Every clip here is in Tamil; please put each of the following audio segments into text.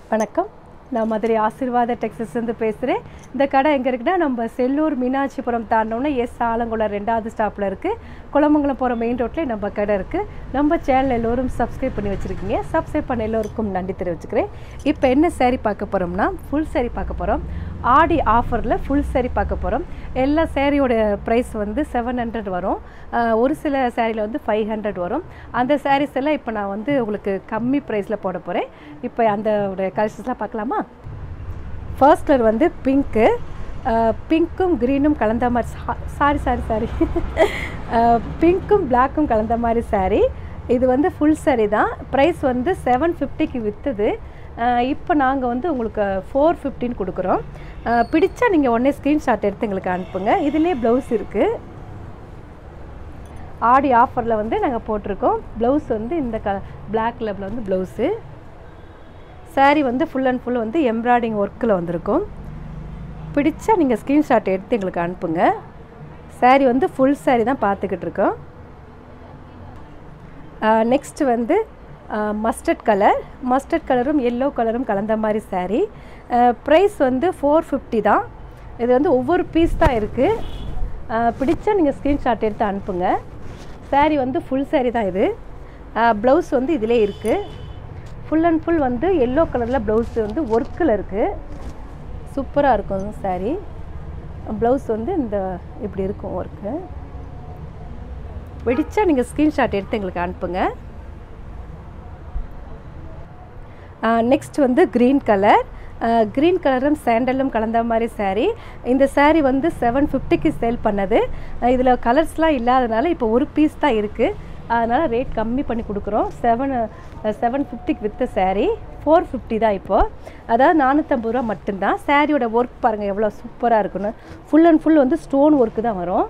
வணக்கம். நான் மதுரை ஆசீர்வாத டெக்ஸ்டைல்ஸ்லேருந்து பேசுகிறேன். இந்த கடை எங்கே இருக்குன்னா, நம்ம செல்லூர் மீனாட்சிபுரம் தாண்டினோன்னா ஆலங்குளம் 2வது ஸ்டாப்பில் இருக்குது. குளமங்கலம் போகிற மெயின் ரோட்லேயே நம்ம கடை இருக்குது. நம்ம சேனல் எல்லோரும் சப்ஸ்கிரைப் பண்ணி வச்சுருக்கீங்க. சப்ஸ்கிரைப் பண்ண எல்லோருக்கும் நன்றி தெரிவிச்சுக்கிறேன். இப்போ என்ன சேரீ பார்க்க போகிறோம்னா, ஃபுல் சேரீ பார்க்க போகிறோம். ஆடி ஆஃபரில் ஃபுல் சேரீ பார்க்க போகிறோம். எல்லா சேரீயோட ப்ரைஸ் வந்து 700 வரும். ஒரு சில சேரீயில் வந்து 500 வரும். அந்த சாரீஸ் எல்லாம் இப்போ நான் வந்து உங்களுக்கு கம்மி ப்ரைஸில் போட போகிறேன். இப்போ அந்த கலெக்ஷன்ஸ்லாம் பார்க்கலாமா? ஃபர்ஸ்ட் கலர் வந்து பிங்க்கு. பிங்க்கும் க்ரீனும் கலந்த மாதிரி சாரி பிங்க்கும் பிளாக்கும் கலந்த மாதிரி சாரீ. இது வந்து ஃபுல் சாரீ தான். ப்ரைஸ் வந்து 750க்கு விற்றுது. இப்போ நாங்கள் வந்து உங்களுக்கு 450 கொடுக்குறோம். பிடிச்சா நீங்கள் உடனே ஸ்க்ரீன்ஷாட் எடுத்து எங்களுக்கு அனுப்புங்க. இதிலே ப்ளவுஸ் இருக்குது. ஆடி ஆஃபரில் வந்து நாங்கள் போட்டிருக்கோம். ப்ளவுஸ் வந்து இந்த பிளாக் கலரில் வந்து ப்ளவுஸு. சாரீ வந்து ஃபுல் அண்ட் ஃபுல் வந்து எம்ப்ராய்டிங் ஒர்க்கில் வந்திருக்கும். பிடிச்சா நீங்கள் ஸ்க்ரீன்ஷாட் எடுத்து எங்களுக்கு அனுப்புங்க. சாரீ வந்து ஃபுல் சாரீ தான் பார்த்துக்கிட்டு இருக்கோம். நெக்ஸ்ட் வந்து மஸ்டர்ட் கலரும் எல்லோ கலரும் கலந்த மாதிரி சாரீ. ப்ரைஸ் வந்து 450 தான். இது வந்து ஒவ்வொரு பீஸ் தான் இருக்குது. பிடிச்சா நீங்கள் ஸ்க்ரீன்ஷாட் எடுத்து அனுப்புங்க. சாரீ வந்து ஃபுல் சாரீ தான் இது. ப்ளவுஸ் வந்து இதிலே இருக்குது. ஃபுல் அண்ட் ஃபுல் வந்து எல்லோ கலரில் ப்ளவுஸ் வந்து ஒர்க்கில் இருக்குது. சூப்பராக இருக்கும் சாரீ. ப்ளவுஸ் வந்து இந்த இப்படி இருக்கும் ஒர்க்கு. பிடிச்சா நீங்கள் ஸ்க்ரீன்ஷாட் எடுத்து எங்களுக்கு அனுப்புங்க. நெக்ஸ்ட் வந்து க்ரீன் கலரும் சாண்டலும் கலந்த மாதிரி சாரீ. இந்த சாரீ வந்து 750க்கு சேல் பண்ணது. இதில் கலர்ஸ்லாம் இல்லாதனால இப்போ ஒரு பீஸ் தான் இருக்குது. அதனால் ரேட் கம்மி பண்ணி கொடுக்குறோம். 750க்கு விற்ற சாரீ 450 தான் இப்போது. அதாவது 450 ரூபா மட்டும்தான். சாரியோட ஒர்க் பாருங்கள் எவ்வளோ சூப்பராக இருக்குன்னு. ஃபுல் அண்ட் ஃபுல் வந்து ஸ்டோன் ஒர்க்கு தான் வரும்.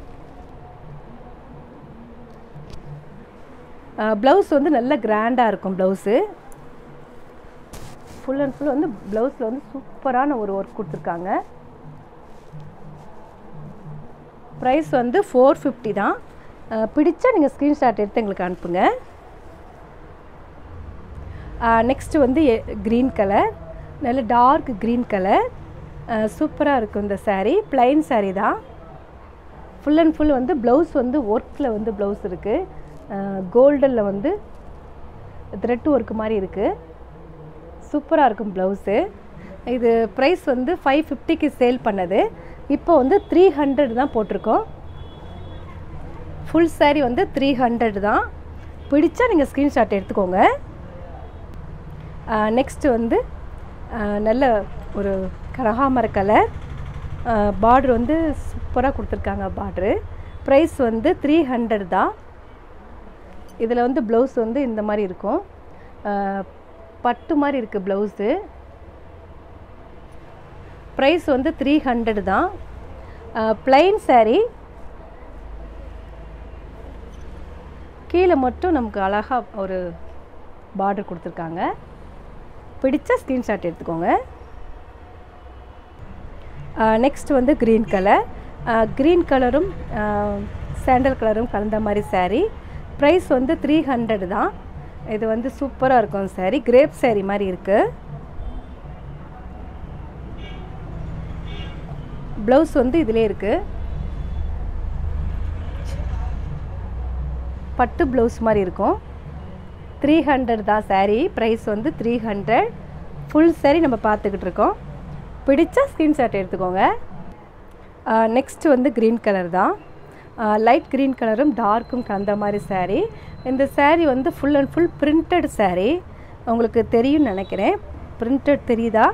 ப்ளவுஸ் வந்து நல்ல கிராண்டாக இருக்கும். ப்ளவுஸு ஃபுல் அண்ட் ஃபுல் வந்து ப்ளவுஸில் வந்து சூப்பரான ஒரு ஒர்க் கொடுத்துருக்காங்க. ப்ரைஸ் வந்து 450 தான். பிடிச்சா நீங்கள் ஸ்க்ரீன்ஷாட் எடுத்து எங்களுக்கு அனுப்புங்க. நெக்ஸ்ட்டு வந்து க்ரீன் கலர், நல்ல டார்க் க்ரீன் கலர். சூப்பராக இருக்கும் இந்த சாரீ. ப்ளைன் சாரீ தான். ஃபுல் அண்ட் ஃபுல் வந்து ப்ளவுஸ் வந்து ஒர்க்கில் வந்து ப்ளவுஸ் இருக்குது. கோல்டனில் வந்து த்ரெட் ஒர்க்கு மாதிரி இருக்குது. சூப்பராக இருக்கும் ப்ளவுஸு. இது ப்ரைஸ் வந்து 550க்கு சேல் பண்ணது. இப்போ வந்து 300 தான் போட்டிருக்கோம். ஃபுல் சாரீ வந்து 300 தான். பிடிச்சா நீங்கள் ஸ்க்ரீன்ஷாட் எடுத்துக்கோங்க. நெக்ஸ்ட்டு வந்து நல்ல ஒரு கனகாமர கலர். பார்டர் வந்து சூப்பராக கொடுத்துருக்காங்க பார்ட்ரு. ப்ரைஸ் வந்து 300 தான். இதில் வந்து ப்ளவுஸ் வந்து இந்த மாதிரி இருக்கும். பட்டு மாதிரி இருக்குது ப்ளவுஸு. ப்ரைஸ் வந்து 300 தான். ப்ளைன் சாரீ. கீழே மட்டும் நமக்கு அழகாக ஒரு பார்டர் கொடுத்துருக்காங்க. பிடிச்ச ஸ்க்ரீன்ஷாட் எடுத்துக்கோங்க. நெக்ஸ்ட் வந்து க்ரீன் கலரும் சாண்டல் கலரும் கலந்த மாதிரி சாரீ. ப்ரைஸ் வந்து 300 தான். இது வந்து சூப்பராக இருக்கும் சாரீ. கிரேப் சாரீ மாதிரி இருக்குது. ப்ளவுஸ் வந்து இதிலே இருக்குது. பட்டு ப்ளவுஸ் மாதிரி இருக்கும். 300 தான் சாரீ. ப்ரைஸ் வந்து 300. ஃபுல் சாரீ நம்ம பார்த்துக்கிட்டு இருக்கோம். பிடிச்சா ஸ்க்ரீன்ஷாட் எடுத்துக்கோங்க. நெக்ஸ்ட் வந்து க்ரீன் கலர் தான். லைட் க்ரீன் கலரும் டார்க்கும் கலந்த மாதிரி சாரீ. இந்த சாரீ வந்து full and full printed sari. உங்களுக்கு தெரியும்னு நினைக்கிறேன். பிரிண்டட் தெரியுதா?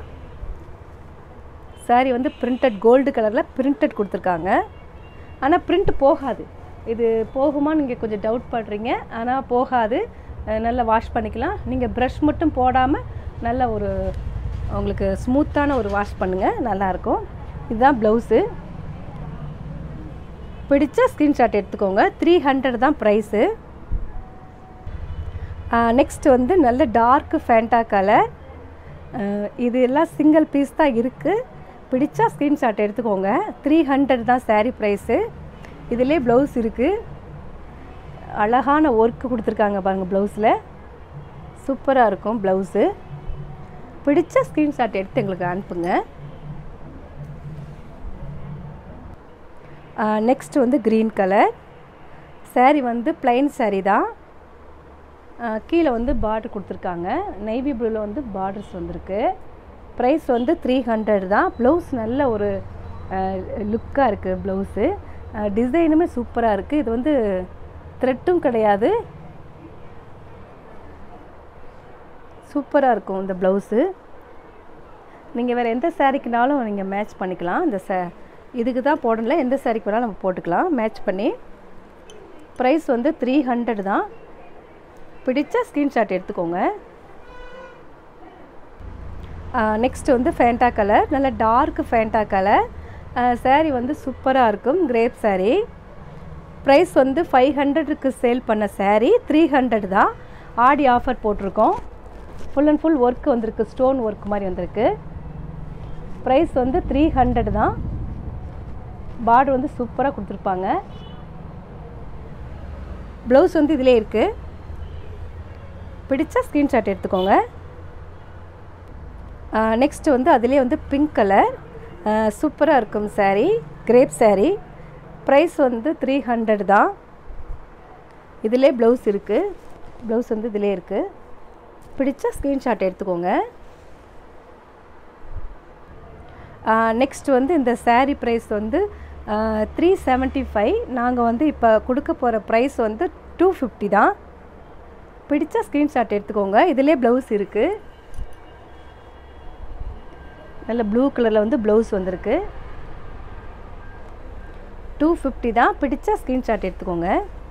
சாரீ வந்து பிரிண்டட் கோல்டு கலரில் பிரிண்டட் கொடுத்துருக்காங்க. ஆனால் பிரிண்ட் போகாது. இது போகுமான்னு நீங்கள் கொஞ்சம் டவுட் பண்ணுறீங்க. ஆனால் போகாது. நல்லா வாஷ் பண்ணிக்கலாம். நீங்கள் ப்ரஷ் மட்டும் போடாமல் நல்ல ஒரு உங்களுக்கு ஸ்மூத்தான ஒரு வாஷ் பண்ணுங்கள், நல்லாயிருக்கும். இதுதான் ப்ளவுஸு. பிடிச்ச ஸ்க்ரீன்ஷாட் எடுத்துக்கோங்க. 300 தான் ப்ரைஸு. நெக்ஸ்ட் வந்து நல்ல டார்க் ஃபேண்டா கலர். இது எல்லாம் சிங்கிள் பீஸ் தான் இருக்குது. பிடிச்சா ஸ்க்ரீன்ஷாட் எடுத்துக்கோங்க. 300 தான் சாரீ ப்ரைஸு. இதிலே ப்ளவுஸ் இருக்குது. அழகான ஒர்க்கு கொடுத்துருக்காங்க பாருங்கள் ப்ளவுஸில். சூப்பராக இருக்கும் ப்ளவுஸு. பிடிச்ச ஸ்க்ரீன்ஷாட் எடுத்து எங்களுக்கு அனுப்புங்க. நெக்ஸ்ட் வந்து க்ரீன் கலர் saree வந்து plain saree தான். கீழே வந்து பார்டர் கொடுத்துருக்காங்க. நெய்வி ப்ளூவில் வந்து பார்டர்ஸ் வந்திருக்கு. ப்ரைஸ் வந்து 300 தான். ப்ளவுஸ் நல்ல ஒரு லுக்காக இருக்குது. ப்ளவுஸு டிசைனுமே சூப்பராக இருக்குது. இது வந்து த்ரெட்டும் கிடையாது, சூப்பராக இருக்கும் இந்த ப்ளவுஸு. நீங்கள் வேறு எந்த சாரீக்குனாலும் நீங்கள் மேட்ச் பண்ணிக்கலாம். இந்த இதுக்கு தான் போடல, எந்த சாரீக்கு வேணாலும் நம்ம போட்டுக்கலாம் மேட்ச் பண்ணி. ப்ரைஸ் வந்து 300 தான். பிடிச்ச ஸ்க்ரீன்ஷாட் எடுத்துக்கோங்க. நெக்ஸ்ட் வந்து ஃபேண்டா கலர், நல்ல டார்க் ஃபேண்டா கலர். saree வந்து சூப்பராக இருக்கும். Grape saree. ப்ரைஸ் வந்து 500க்கு சேல் பண்ண saree 300 தான். ஆடி ஆஃபர் போட்டிருக்கோம். ஃபுல் அண்ட் ஃபுல் ஒர்க் வந்திருக்கு, ஸ்டோன் ஒர்க் மாதிரி வந்திருக்கு. ப்ரைஸ் வந்து 300 தான். பார்டர் வந்து சூப்பராக கொடுத்துருப்பாங்க. ப்ளவுஸ் வந்து இதிலே இருக்குது. பிடிச்ச ஸ்க்ரீன்ஷாட் எடுத்துக்கோங்க. நெக்ஸ்ட் வந்து அதிலே வந்து பிங்க் கலர் சூப்பராக இருக்கும் saree, கிரேப் saree. ப்ரைஸ் வந்து 300 தான். இதிலே ப்ளவுஸ் இருக்குது. ப்ளவுஸ் வந்து இதிலே இருக்குது. பிடிச்ச ஸ்க்ரீன்ஷாட் எடுத்துக்கோங்க. நெக்ஸ்ட் வந்து இந்த saree ப்ரைஸ் வந்து 375. நாங்கள் வந்து இப்போ கொடுக்க போகிற ப்ரைஸ் வந்து 250 தான். பிடிச்ச ஸ்க்ரீன்ஷாட் எடுத்துக்கோங்க. இதிலே ப்ளவுஸ் இருக்குது. நல்ல ப்ளூ கலரில் வந்து ப்ளவுஸ் வந்திருக்கு. 250 தான். பிடிச்ச ஸ்க்ரீன்ஷாட் எடுத்துக்கோங்க.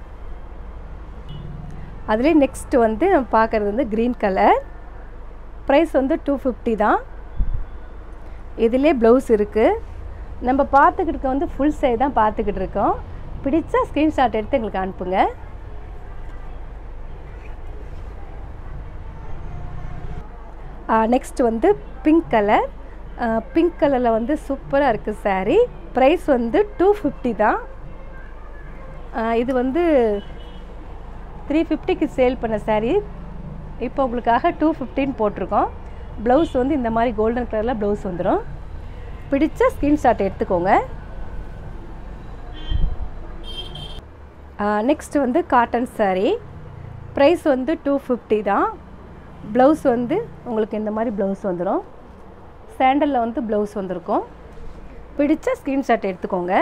அதிலே நெக்ஸ்ட் வந்து நம்ம பார்க்குறது வந்து க்ரீன் கலர். ப்ரைஸ் வந்து 250 தான். இதிலே ப்ளவுஸ் இருக்குது. நம்ம பார்த்துக்கிட்டு இருக்க வந்து ஃபுல் சைடு தான் பார்த்துக்கிட்டு இருக்கோம். பிடிச்ச ஸ்க்ரீன்ஷாட் எடுத்து எங்களுக்கு அனுப்புங்க. நெக்ஸ்ட் வந்து பிங்க் கலர். பிங்க் கலரில் வந்து சூப்பராக இருக்குது saree. ப்ரைஸ் வந்து 250 தான். இது வந்து 350க்கு சேல் பண்ண saree இப்போ உங்களுக்காக 250ன்னு போட்டிருக்கோம். ப்ளவுஸ் வந்து இந்த மாதிரி கோல்டன் கலரில் ப்ளவுஸ் வந்துடும். பிடிச்ச ஸ்க்ரீன்ஷாட் எடுத்துக்கோங்க. நெக்ஸ்ட் வந்து காட்டன் saree. ப்ரைஸ் வந்து 250 தான். ப்ளவுஸ் வந்து உங்களுக்கு இந்த மாதிரி ப்ளவுஸ் வந்துடும். சாண்டலில் வந்து ப்ளவுஸ் வந்திருக்கும். பிடிச்ச ஸ்க்ரீன்ஷாட் எடுத்துக்கோங்க.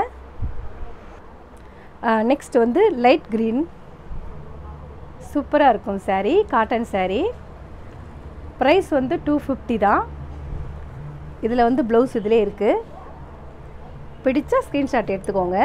நெக்ஸ்ட் வந்து லைட் க்ரீன் சூப்பராக இருக்கும் saree, காட்டன் saree. ப்ரைஸ் வந்து 250 தான். இதில் வந்து ப்ளவுஸ் இதிலே இருக்குது. பிடிச்ச ஸ்க்ரீன்ஷாட் எடுத்துக்கோங்க.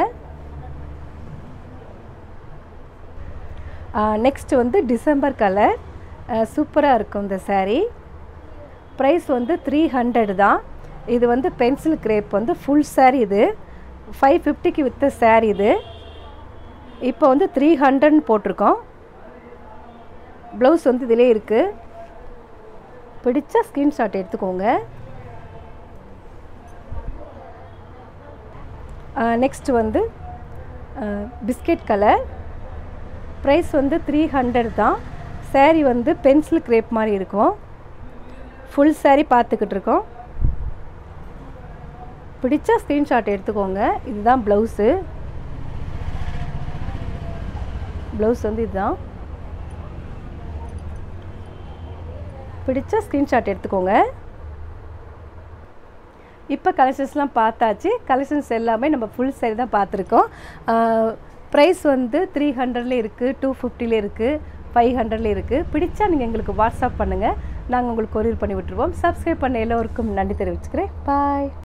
நெக்ஸ்ட் வந்து டிசம்பர் கலர் சூப்பராக இருக்கும் இந்த saree. ப்ரைஸ் வந்து 300 தான். இது வந்து பென்சில் கிரேப் வந்து ஃபுல் saree. இது 550க்கு விற்ற saree. இது இப்போ வந்து 300ன்னு போட்டிருக்கோம். ப்ளவுஸ் வந்து இதிலே இருக்குது. பிடிச்ச ஸ்க்ரீன்ஷாட் எடுத்துக்கோங்க. நெக்ஸ்ட் வந்து பிஸ்கெட் கலர். ப்ரைஸ் வந்து 300 தான். saree வந்து பென்சில் கிரேப் மாதிரி இருக்கும். ஃபுல் saree பார்த்துக்கிட்டு இருக்கோம். பிடிச்ச ஸ்க்ரீன்ஷாட் எடுத்துக்கோங்க. இதுதான் ப்ளவுஸு. ப்ளவுஸ் வந்து இதுதான். பிடிச்ச ஸ்க்ரீன்ஷாட் எடுத்துக்கோங்க. இப்போ கலெக்ஷன்ஸ்லாம் பார்த்தாச்சு. கலெக்ஷன்ஸ் எல்லாமே நம்ம ஃபுல் saree தான் பார்த்துருக்கோம். ப்ரைஸ் வந்து 300ல இருக்குது, 250ல இருக்குது, 500ல இருக்குது. பிடிச்சா நீங்கள் எங்களுக்கு வாட்ஸ்அப் பண்ணுங்கள். நாங்கள் உங்களுக்கு கொரியர் பண்ணி விட்டுருவோம். சப்ஸ்கிரைப் பண்ண எல்லோருக்கும் நன்றி தெரிவிச்சுக்கிறேன். பாய்.